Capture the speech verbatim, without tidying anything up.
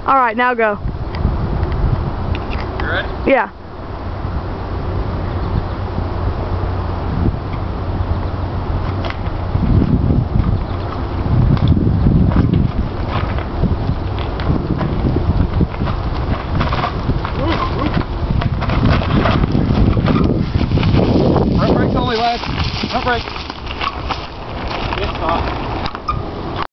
All right, now go. You ready? Yeah. Front brake's only last. Front brake.